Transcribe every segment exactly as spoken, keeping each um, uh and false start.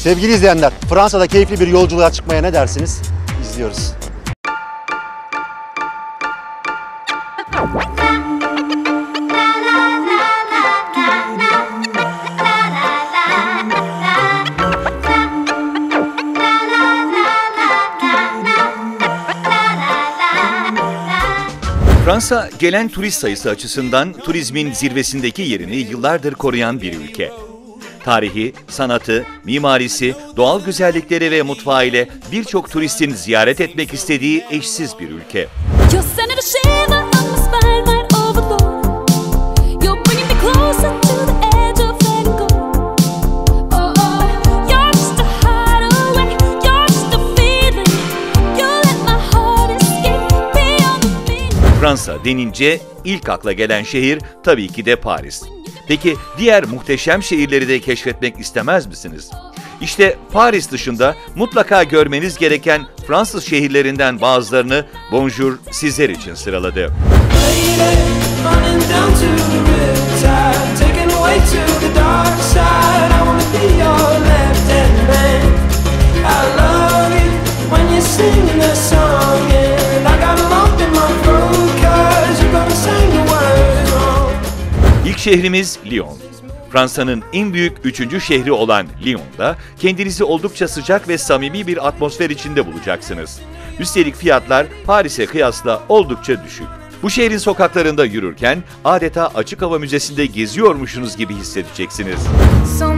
Sevgili izleyenler, Fransa'da keyifli bir yolculuğa çıkmaya ne dersiniz? İzliyoruz. Fransa, gelen turist sayısı açısından turizmin zirvesindeki yerini yıllardır koruyan bir ülke. Tarihi, sanatı, mimarisi, doğal güzellikleri ve mutfağı ile birçok turistin ziyaret etmek istediği eşsiz bir ülke. Fransa denince ilk akla gelen şehir tabii ki de Paris. Peki diğer muhteşem şehirleri de keşfetmek istemez misiniz? İşte Paris dışında mutlaka görmeniz gereken Fransız şehirlerinden bazılarını Bonjour sizler için sıraladı. İlk şehrimiz Lyon. Fransa'nın en büyük üçüncü şehri olan Lyon'da kendinizi oldukça sıcak ve samimi bir atmosfer içinde bulacaksınız. Üstelik fiyatlar Paris'e kıyasla oldukça düşük. Bu şehrin sokaklarında yürürken adeta açık hava müzesinde geziyormuşsunuz gibi hissedeceksiniz. So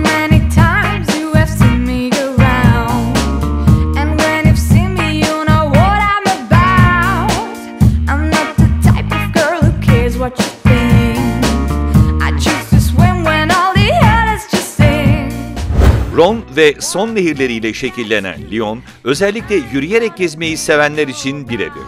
Rhône ve Son nehirleriyle şekillenen Lyon, özellikle yürüyerek gezmeyi sevenler için birebir.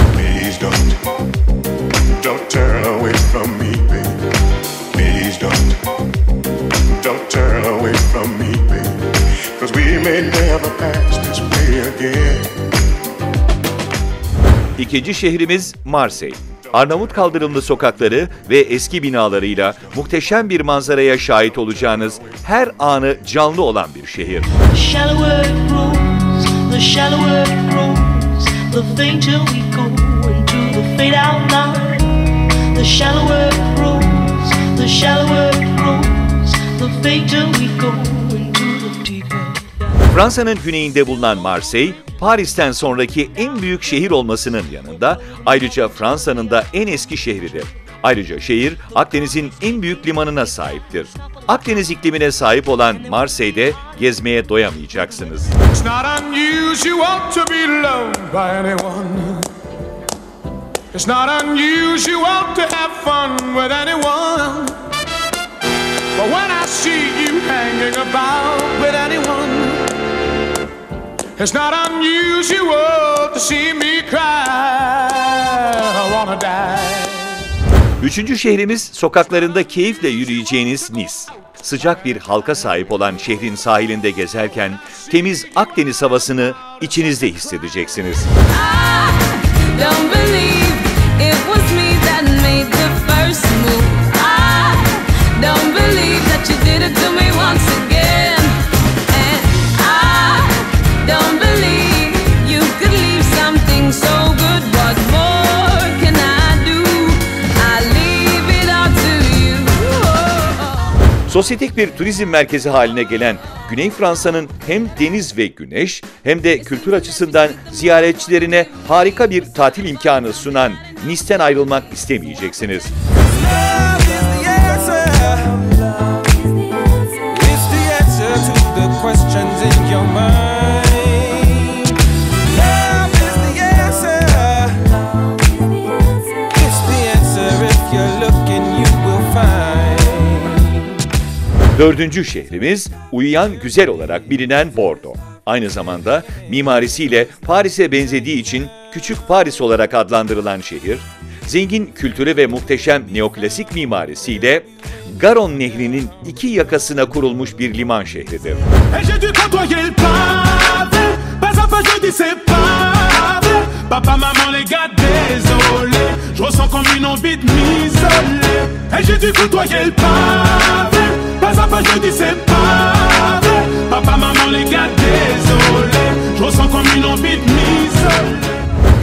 İkinci şehrimiz Marseille. Arnavut kaldırımlı sokakları ve eski binalarıyla muhteşem bir manzaraya şahit olacağınız her anı canlı olan bir şehir. Fransa'nın güneyinde bulunan Marseille, Paris'ten sonraki en büyük şehir olmasının yanında ayrıca Fransa'nın da en eski şehridir. Ayrıca şehir Akdeniz'in en büyük limanına sahiptir. Akdeniz iklimine sahip olan Marseille'de gezmeye doyamayacaksınız. It's not unusual to see me cry. I wanna die. Üçüncü şehrimiz sokaklarında keyifle yürüyeceğiniz Nice. Sıcak bir halka sahip olan şehrin sahilinde gezerken temiz Akdeniz havasını içinizde hissedeceksiniz. Sosyetik bir turizm merkezi haline gelen Güney Fransa'nın hem deniz ve güneş hem de kültür açısından ziyaretçilerine harika bir tatil imkanı sunan Nice'ten ayrılmak istemeyeceksiniz. Dördüncü şehrimiz uyuyan güzel olarak bilinen Bordeaux. Aynı zamanda mimarisiyle Paris'e benzediği için Küçük Paris olarak adlandırılan şehir, zengin kültürü ve muhteşem neoklasik mimarisiyle Garonne Nehri'nin iki yakasına kurulmuş bir liman şehridir. Papa, maman, les gars, désolé. Je ressens comme une envie de m'isoler. Et j'ai dû côtoyer le pavé. Pas à pas, je dis c'est pas vrai. Papa, maman, les gars,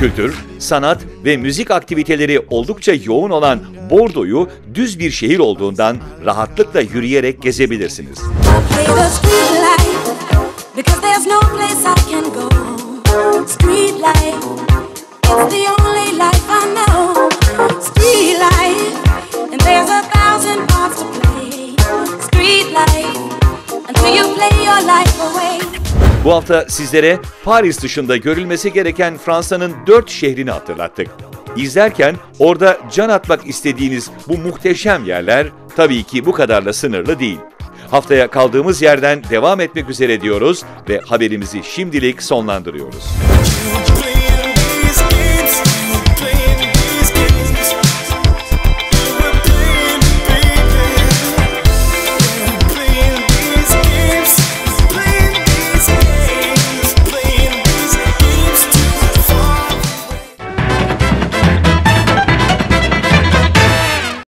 Kültür, sanat ve müzik aktiviteleri oldukça yoğun olan Bordeaux'u düz bir şehir olduğundan rahatlıkla yürüyerek gezebilirsiniz. Play the street life because there's no place I can go. Street life, it's the only life I know. Street life, and there's a thousand parts to play. Street life, until you play your life away. Bu hafta sizlere Paris dışında görülmesi gereken Fransa'nın dört şehrini hatırlattık. İzlerken orada can atmak istediğiniz bu muhteşem yerler tabii ki bu kadarla sınırlı değil. Haftaya kaldığımız yerden devam etmek üzere diyoruz ve haberimizi şimdilik sonlandırıyoruz.